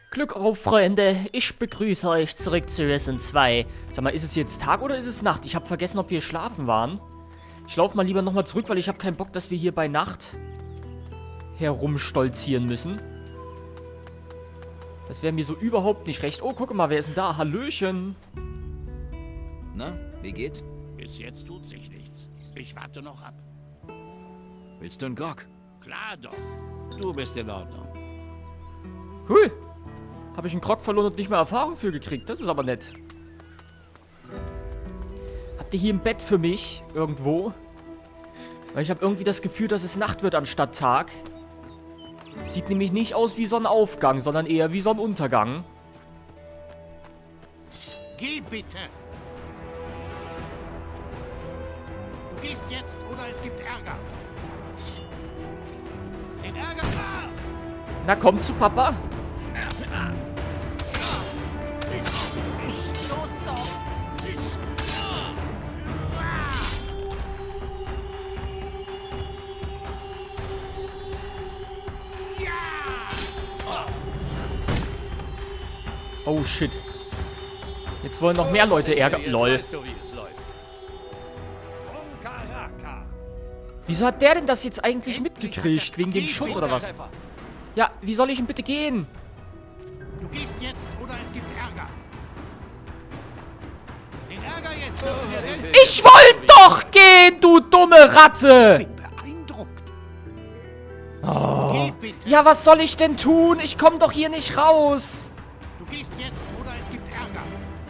Glück auf, Freunde. Ich begrüße euch zurück zu Risen 2. Sag mal, ist es jetzt Tag oder ist es Nacht? Ich habe vergessen, ob wir schlafen waren. Ich laufe mal lieber nochmal zurück, weil ich habe keinen Bock, dass wir hier bei Nacht herumstolzieren müssen. Das wäre mir so überhaupt nicht recht. Oh, guck mal, wer ist denn da? Hallöchen. Na, wie geht's? Bis jetzt tut sich nichts. Ich warte noch ab. Willst du einen Grog? Klar doch. Du bist in Ordnung. Cool. Habe ich einen Grog verloren und nicht mehr Erfahrung für gekriegt. Das ist aber nett. Habt ihr hier ein Bett für mich? Irgendwo? Weil ich habe irgendwie das Gefühl, dass es Nacht wird anstatt Tag. Sieht nämlich nicht aus wie Sonnenaufgang, sondern eher wie Sonnenuntergang. Geh bitte! Du gehst jetzt oder es gibt Ärger. Den Ärger... Na, komm zu Papa. Los doch! Oh, shit. Jetzt wollen noch mehr Leute ärgern. Lol. Weißt du, wie es läuft. Wieso hat der denn das jetzt eigentlich mitgekriegt? Wegen dem Schuss oder was? Ja, wie soll ich denn bitte gehen? Du gehst jetzt oder es gibt Ärger. Den Ärger jetzt dürfen wir helfen. Ich wollte doch gehen, du dumme Ratte! Ich bin beeindruckt. Geh bitte. Ja, was soll ich denn tun? Ich komme doch hier nicht raus. Du gehst jetzt oder es gibt Ärger.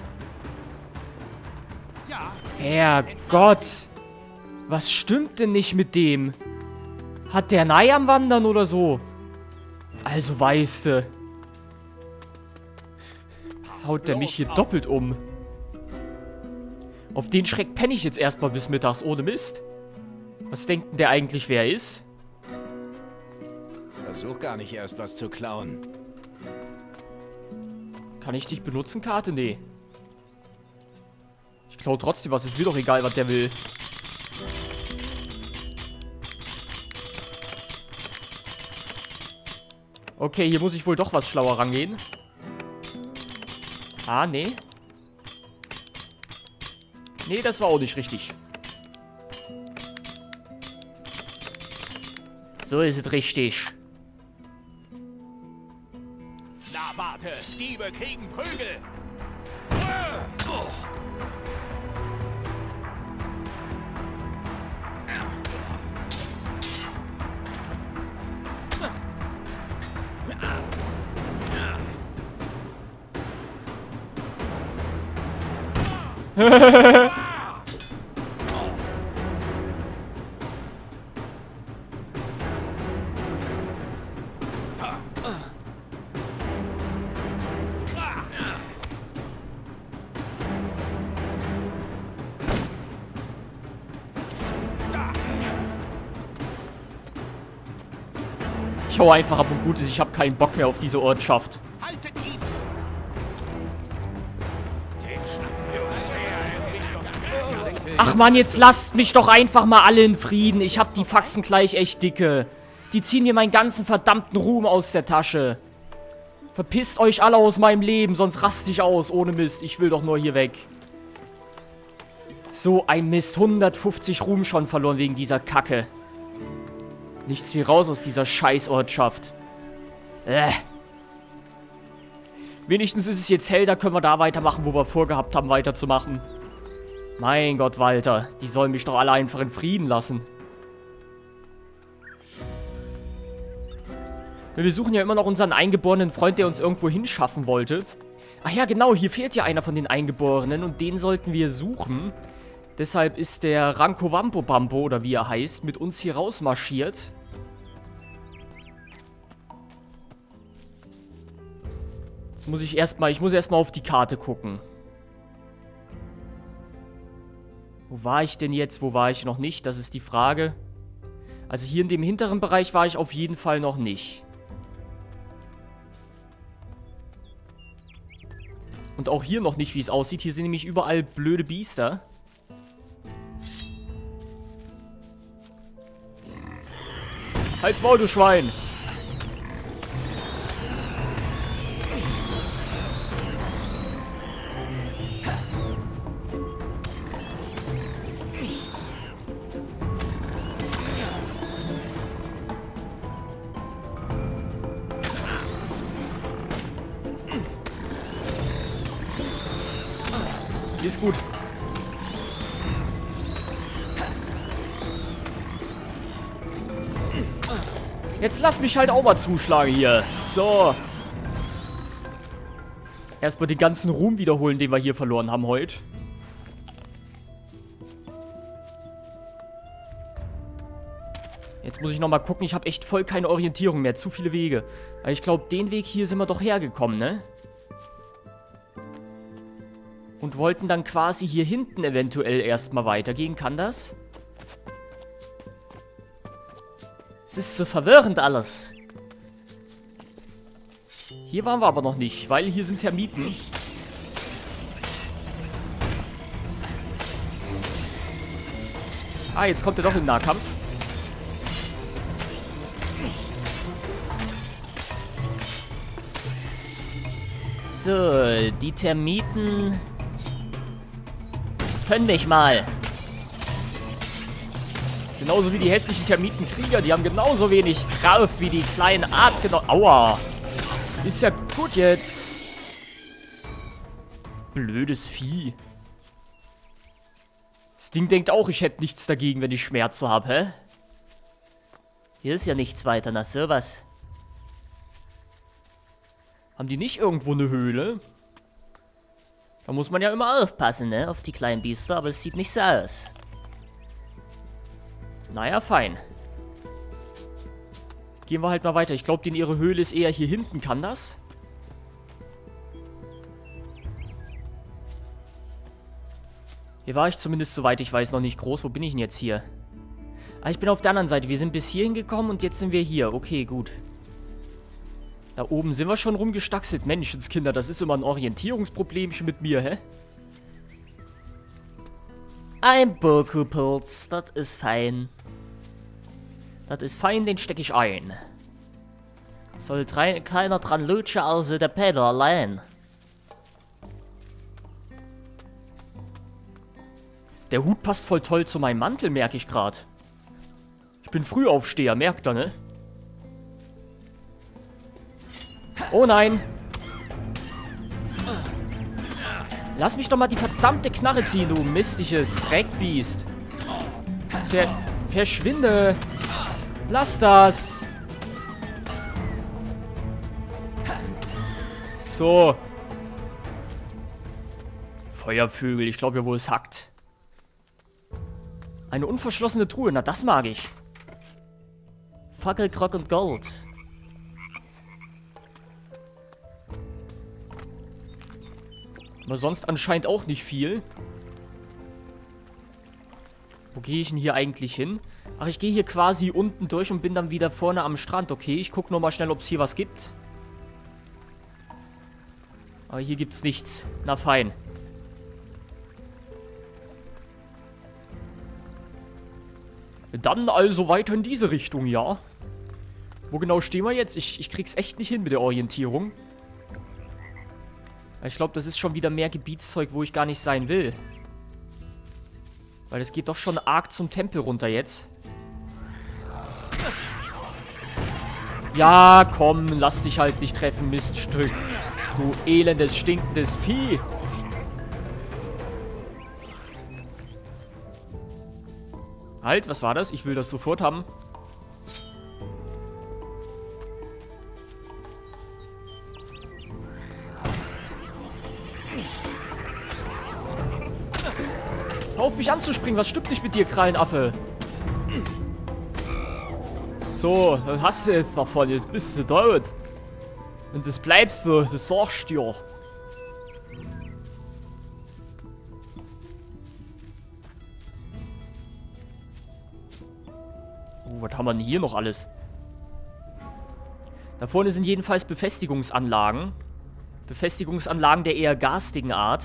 Ja. Herrgott. Was stimmt denn nicht mit dem? Hat der ein Ei am Wandern oder so? Also weißte. Haut der mich hier doppelt um. Auf den Schreck penne ich jetzt erstmal bis mittags, ohne Mist. Was denkt denn der eigentlich, wer er ist? Versuch gar nicht erst was zu klauen. Kann ich dich benutzen, Karte? Nee. Ich klaue trotzdem was. Ist mir doch egal, was der will. Okay, hier muss ich wohl doch was schlauer rangehen. Ah, nee. Nee, das war auch nicht richtig. So ist es richtig. Na warte, Diebe kriegen Prügel. Ich hau einfach ab und gut ist. Ich habe keinen Bock mehr auf diese Ortschaft. Haltet ihn! Den schnappen wir uns her. Ach man, jetzt lasst mich doch einfach mal alle in Frieden. Ich hab die Faxen gleich echt dicke. Die ziehen mir meinen ganzen verdammten Ruhm aus der Tasche. Verpisst euch alle aus meinem Leben, sonst raste ich aus. Ohne Mist, ich will doch nur hier weg. So ein Mist, 150 Ruhm schon verloren wegen dieser Kacke. Nichts wie raus aus dieser Scheißortschaft. Wenigstens ist es jetzt hell, da können wir da weitermachen, wo wir vorgehabt haben, weiterzumachen. Mein Gott, Walter, die sollen mich doch alle einfach in Frieden lassen. Wir suchen ja immer noch unseren eingeborenen Freund, der uns irgendwo hinschaffen wollte. Ach ja, genau, hier fehlt ja einer von den Eingeborenen und den sollten wir suchen. Deshalb ist der Ranko Wampo Bambo, oder wie er heißt, mit uns hier rausmarschiert. Jetzt muss ich erstmal auf die Karte gucken. Wo war ich denn jetzt? Wo war ich noch nicht? Das ist die Frage. Also hier in dem hinteren Bereich war ich auf jeden Fall noch nicht. Und auch hier noch nicht, wie es aussieht. Hier sind nämlich überall blöde Biester. Halt's Maul, du Schwein! Ist gut. Jetzt lass mich halt auch mal zuschlagen hier. So. Erstmal den ganzen Ruhm wiederholen, den wir hier verloren haben heute. Jetzt muss ich nochmal gucken. Ich habe echt voll keine Orientierung mehr. Zu viele Wege. Aber ich glaube, den Weg hier sind wir doch hergekommen, ne? Und wollten dann quasi hier hinten eventuell erstmal weitergehen. Kann das? Es ist so verwirrend alles. Hier waren wir aber noch nicht, weil hier sind Termiten. Ah, jetzt kommt er doch im Nahkampf. So, die Termiten können mich mal. Genauso wie die hässlichen Termitenkrieger, die haben genauso wenig drauf wie die kleinen Artgenossen. Aua. Ist ja gut jetzt. Blödes Vieh. Das Ding denkt auch, ich hätte nichts dagegen, wenn ich Schmerzen habe, hä? Hier ist ja nichts weiter, na sowas. Haben die nicht irgendwo eine Höhle? Da muss man ja immer aufpassen, ne? Auf die kleinen Biester, aber es sieht nicht so aus. Naja, fein. Gehen wir halt mal weiter. Ich glaube, ihre Höhle ist eher hier hinten. Kann das? Hier war ich zumindest, soweit ich weiß, noch nicht groß. Wo bin ich denn jetzt hier? Ah, ich bin auf der anderen Seite. Wir sind bis hierhin gekommen und jetzt sind wir hier. Okay, gut. Da oben sind wir schon rumgestackselt. Menschenskinder, das ist immer ein Orientierungsproblemchen mit mir, hä? Ein Burkupilz, das ist fein. Das ist fein, den stecke ich ein. Soll keiner dran lutschen, außer der Peter allein. Der Hut passt voll toll zu meinem Mantel, merke ich gerade. Ich bin Frühaufsteher, merkt ihr, ne? Oh nein. Lass mich doch mal die verdammte Knarre ziehen, du mistiges Dreckbiest. Verschwinde. Lass das. So. Feuervögel, ich glaube ja, wo es hackt. Eine unverschlossene Truhe, na das mag ich. Fackel, Krog und Gold. Aber sonst anscheinend auch nicht viel. Wo gehe ich denn hier eigentlich hin? Ach, ich gehe hier quasi unten durch und bin dann wieder vorne am Strand. Okay, ich gucke nochmal schnell, ob es hier was gibt. Aber hier gibt es nichts. Na fein. Dann also weiter in diese Richtung, ja. Wo genau stehen wir jetzt? Ich krieg's echt nicht hin mit der Orientierung. Ich glaube, das ist schon wieder mehr Gebietszeug, wo ich gar nicht sein will. Weil es geht doch schon arg zum Tempel runter jetzt. Ja, komm, lass dich halt nicht treffen, Miststück. Du elendes, stinkendes Vieh. Halt, was war das? Ich will das sofort haben. Hör auf mich anzuspringen, was stimmt nicht mit dir, Krallenaffe? So, dann hast du jetzt davon, jetzt bist du tot. Und das bleibst so, das sagst du dir. Was haben wir denn hier noch alles? Da vorne sind jedenfalls Befestigungsanlagen. Befestigungsanlagen der eher garstigen Art.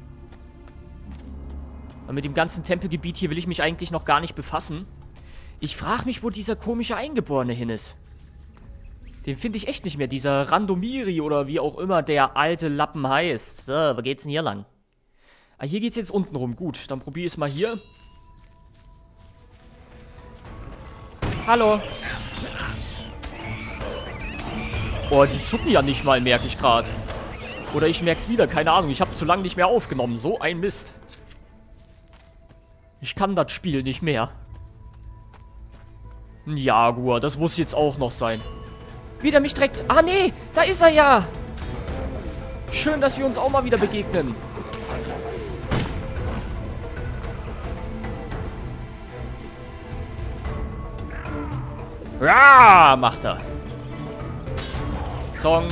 Und mit dem ganzen Tempelgebiet hier will ich mich eigentlich noch gar nicht befassen. Ich frage mich, wo dieser komische Eingeborene hin ist. Den finde ich echt nicht mehr. Dieser Randomiri oder wie auch immer der alte Lappen heißt. So, wo geht's denn hier lang? Ah, hier geht's jetzt unten rum. Gut, dann probiere ich es mal hier. Hallo. Oh, die zucken ja nicht mal, merke ich gerade. Oder ich merk's wieder, keine Ahnung. Ich habe zu lange nicht mehr aufgenommen. So ein Mist. Ich kann das Spiel nicht mehr. Ein Jaguar, das muss jetzt auch noch sein. Wieder mich direkt... Ah, nee, da ist er ja. Schön, dass wir uns auch mal wieder begegnen. Ja, macht er. Song.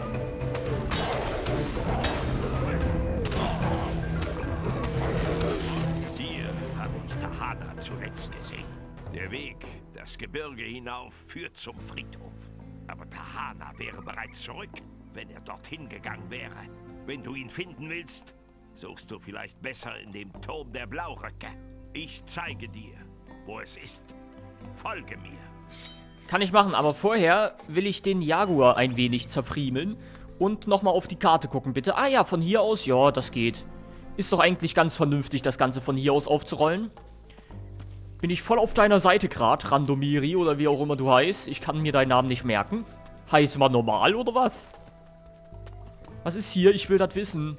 Hier habe ich Tahana zuletzt gesehen. Der Weg, das Gebirge hinauf, führt zum Friedhof. Aber Tahana wäre bereits zurück, wenn er dorthin gegangen wäre. Wenn du ihn finden willst, suchst du vielleicht besser in dem Turm der Blauröcke. Ich zeige dir, wo es ist. Folge mir. Kann ich machen, aber vorher will ich den Jaguar ein wenig zerfriemeln und nochmal auf die Karte gucken, bitte. Ah ja, von hier aus, ja, das geht. Ist doch eigentlich ganz vernünftig, das Ganze von hier aus aufzurollen. Bin ich voll auf deiner Seite gerade, Randomiri oder wie auch immer du heißt. Ich kann mir deinen Namen nicht merken. Heißt man normal oder was? Was ist hier? Ich will das wissen.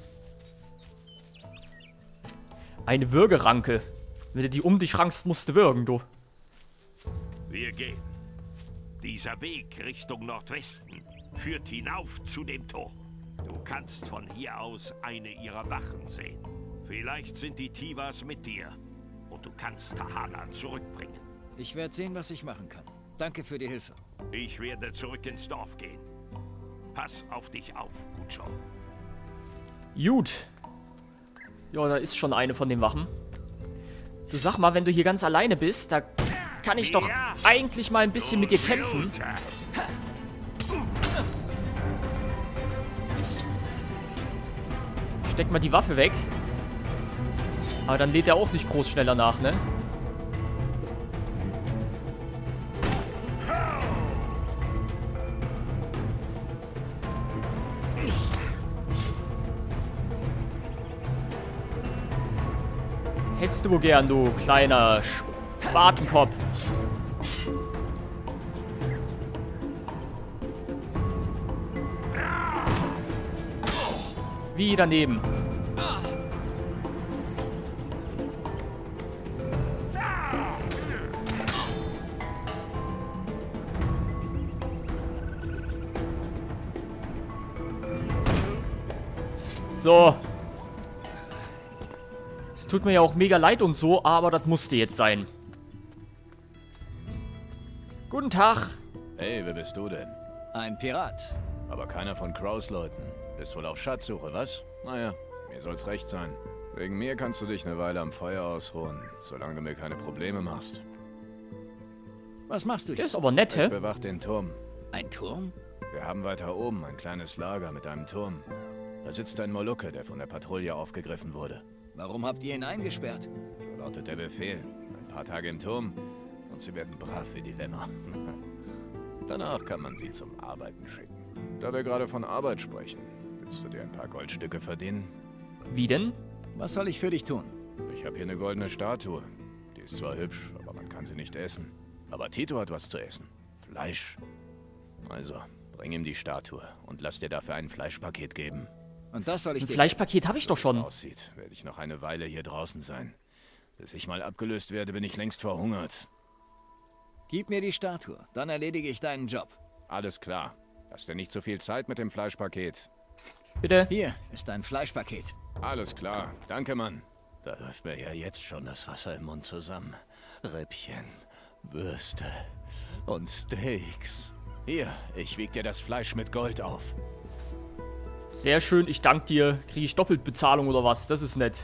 Eine Würgeranke. Wenn du die um dich rankst, musst du würgen, du. Wir gehen. Dieser Weg Richtung Nordwesten führt hinauf zu dem Turm. Du kannst von hier aus eine ihrer Wachen sehen. Vielleicht sind die Tivas mit dir und du kannst Tahana zurückbringen. Ich werde sehen, was ich machen kann. Danke für die Hilfe. Ich werde zurück ins Dorf gehen. Pass auf dich auf, Ucho. Gut. Ja, da ist schon eine von den Wachen. Du sag mal, wenn du hier ganz alleine bist, da kann ich doch eigentlich mal ein bisschen mit dir kämpfen. Steck mal die Waffe weg. Aber dann lädt er auch nicht groß schneller nach, ne? Hättest du wohl gern, du kleiner Spatenkopf. Wie daneben. So. Es tut mir ja auch mega leid und so, aber das musste jetzt sein. Guten Tag. Hey, wer bist du denn? Ein Pirat. Aber keiner von Crows Leuten. Bist wohl auf Schatzsuche, was? Naja, mir soll's recht sein. Wegen mir kannst du dich eine Weile am Feuer ausruhen, solange du mir keine Probleme machst. Was machst du hier? Der ist aber nett, hä? Ich bewach den Turm. Ein Turm? Wir haben weiter oben ein kleines Lager mit einem Turm. Da sitzt ein Molukke, der von der Patrouille aufgegriffen wurde. Warum habt ihr ihn eingesperrt? So lautet der Befehl. Ein paar Tage im Turm und sie werden brav wie die Lämmer. Danach kann man sie zum Arbeiten schicken. Da wir gerade von Arbeit sprechen, willst du dir ein paar Goldstücke verdienen? Wie denn? Was soll ich für dich tun? Ich habe hier eine goldene Statue. Die ist zwar hübsch, aber man kann sie nicht essen. Aber Tito hat was zu essen. Fleisch. Also, bring ihm die Statue und lass dir dafür ein Fleischpaket geben. Und das soll ich Ein dir... Fleischpaket habe ich doch Wie es schon. aussieht, werde ich noch eine Weile hier draußen sein. Bis ich mal abgelöst werde, bin ich längst verhungert. Gib mir die Statue, dann erledige ich deinen Job. Alles klar. Hast du nicht so viel Zeit mit dem Fleischpaket? Bitte. Hier ist dein Fleischpaket. Alles klar. Danke, Mann. Da läuft mir ja jetzt schon das Wasser im Mund zusammen. Rippchen, Würste und Steaks. Hier, ich wieg dir das Fleisch mit Gold auf. Sehr schön, ich danke dir. Kriege ich doppelt Bezahlung oder was? Das ist nett.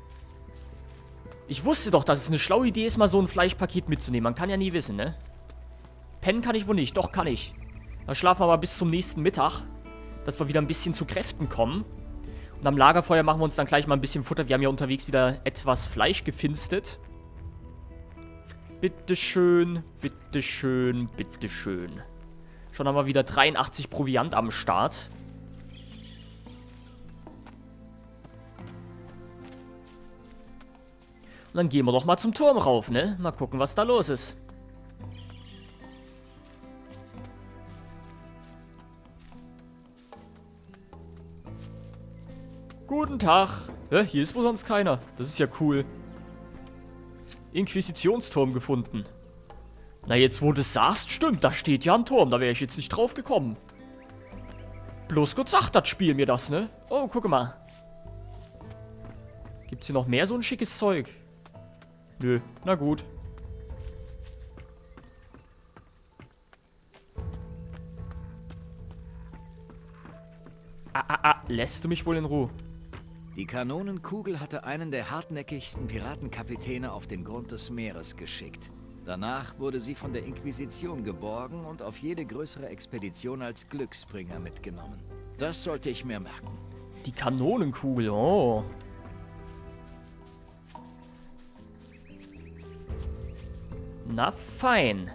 Ich wusste doch, dass es eine schlaue Idee ist, mal so ein Fleischpaket mitzunehmen. Man kann ja nie wissen, ne? Pennen kann ich wohl nicht. Doch, kann ich. Dann schlafen wir mal bis zum nächsten Mittag. Dass wir wieder ein bisschen zu Kräften kommen. Und am Lagerfeuer machen wir uns dann gleich mal ein bisschen Futter. Wir haben ja unterwegs wieder etwas Fleisch gefinstet. Bitteschön, bitteschön, bitteschön. Schon haben wir wieder 83 Proviant am Start. Und dann gehen wir doch mal zum Turm rauf, ne? Mal gucken, was da los ist. Guten Tag. Hä, hier ist wohl sonst keiner. Das ist ja cool. Inquisitionsturm gefunden. Na, jetzt wo du es sagst, stimmt. Da steht ja ein Turm. Da wäre ich jetzt nicht drauf gekommen. Bloß Gott sagt das Spiel mir das, ne? Oh, guck mal. Gibt's hier noch mehr so ein schickes Zeug? Nö, na gut. Lässt du mich wohl in Ruhe? Die Kanonenkugel hatte einen der hartnäckigsten Piratenkapitäne auf den Grund des Meeres geschickt. Danach wurde sie von der Inquisition geborgen und auf jede größere Expedition als Glücksbringer mitgenommen. Das sollte ich mir merken. Die Kanonenkugel, oh. Na fein.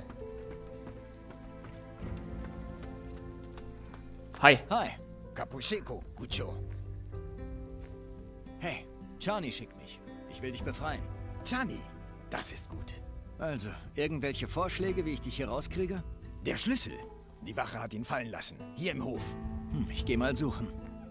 Hi. Hi. Capucheco, Gucho. Hey, Chani schickt mich. Ich will dich befreien. Chani, das ist gut. Also, irgendwelche Vorschläge, wie ich dich hier rauskriege? Der Schlüssel. Die Wache hat ihn fallen lassen. Hier im Hof. Ich gehe mal suchen.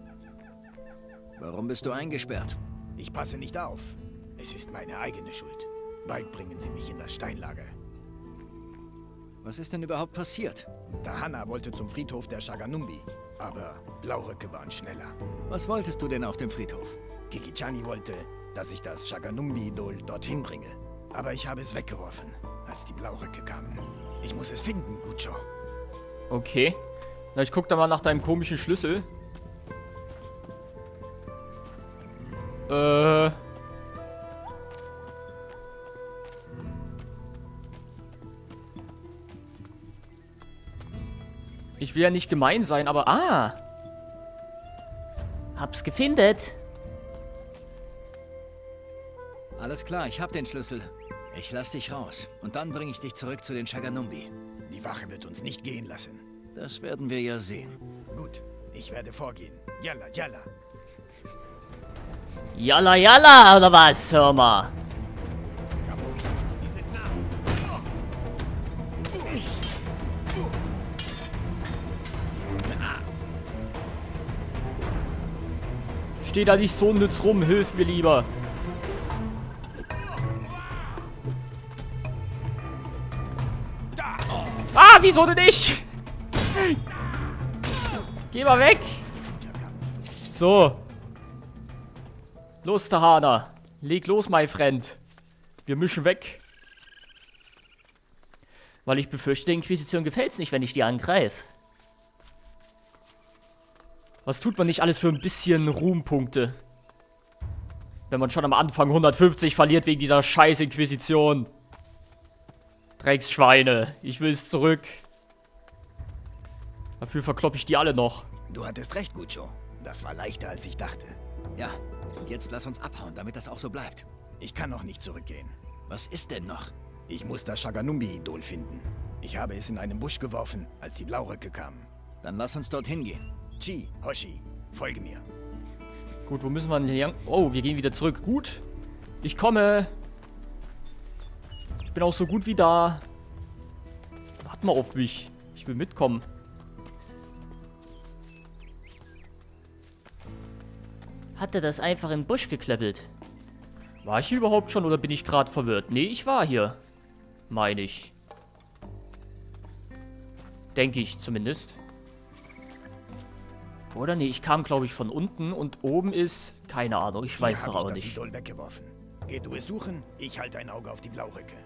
Warum bist du eingesperrt? Ich passe nicht auf. Es ist meine eigene Schuld. Bald bringen sie mich in das Steinlager. Was ist denn überhaupt passiert? Tahana wollte zum Friedhof der Shaganumbi. Aber Blauröcke waren schneller. Was wolltest du denn auf dem Friedhof? Kikichani wollte, dass ich das Shaganumbi-Idol dorthin bringe. Aber ich habe es weggeworfen, als die Blauröcke kamen. Ich muss es finden, Gucho. Okay. Na, ich guck da mal nach deinem komischen Schlüssel. Ich will ja nicht gemein sein, aber... Ah! Hab's gefindet. Alles klar, ich hab den Schlüssel. Ich lass dich raus. Und dann bringe ich dich zurück zu den Shaganumbi. Die Wache wird uns nicht gehen lassen. Das werden wir ja sehen. Gut, ich werde vorgehen. Yalla, yalla. Yalla, yalla, oder was? Hör mal. Sie sind nah. Steh da nicht so nütz rum, hilf mir lieber. Ah, wieso denn nicht? Geh mal weg. So. Los, Tahana. Leg los, my friend. Wir mischen weg. Weil ich befürchte, der Inquisition gefällt's nicht, wenn ich die angreife. Was tut man nicht alles für ein bisschen Ruhmpunkte? Wenn man schon am Anfang 150 verliert wegen dieser scheiß Inquisition. Drecksschweine. Ich will es zurück. Dafür verkloppe ich die alle noch. Du hattest recht, Gucho. Das war leichter, als ich dachte. Ja, und jetzt lass uns abhauen, damit das auch so bleibt. Ich kann noch nicht zurückgehen. Was ist denn noch? Ich muss das Shaganumbi-Idol finden. Ich habe es in einen Busch geworfen, als die Blauröcke kamen. Dann lass uns dorthin gehen. Chi, Hoshi, folge mir. Gut, wo müssen wir denn hier? Oh, wir gehen wieder zurück. Gut. Ich komme. Ich bin auch so gut wie da. Warte mal auf mich. Ich will mitkommen. Hat er das einfach in den Busch geklöppelt? War ich hier überhaupt schon oder bin ich gerade verwirrt? Nee, ich war hier. Meine ich. Denke ich zumindest. Oder nee, ich kam glaube ich von unten und oben ist... Keine Ahnung, ich weiß doch aber nicht. Ich habe das Idol weggeworfen. Geh du es suchen, ich halte ein Auge auf die Blauröcke.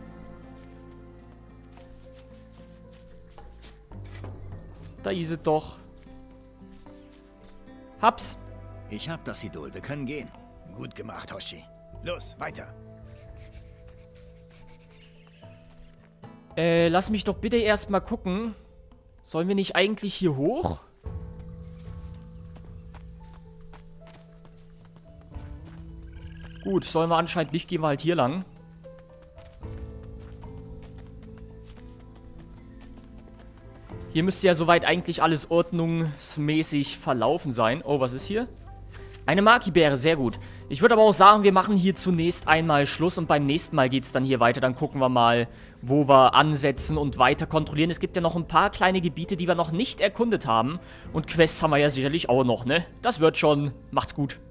Da ist es doch. Hab's. Ich hab das Idol, wir können gehen. Gut gemacht, Hoshi. Los, weiter. Lass mich doch bitte erstmal gucken. Sollen wir nicht eigentlich hier hoch? Gut, sollen wir anscheinend nicht, gehen wir halt hier lang. Hier müsste ja soweit eigentlich alles ordnungsmäßig verlaufen sein. Oh, was ist hier? Eine Maki-Beere, sehr gut. Ich würde aber auch sagen, wir machen hier zunächst einmal Schluss und beim nächsten Mal geht es dann hier weiter. Dann gucken wir mal, wo wir ansetzen und weiter kontrollieren. Es gibt ja noch ein paar kleine Gebiete, die wir noch nicht erkundet haben. Und Quests haben wir ja sicherlich auch noch, ne? Das wird schon. Macht's gut.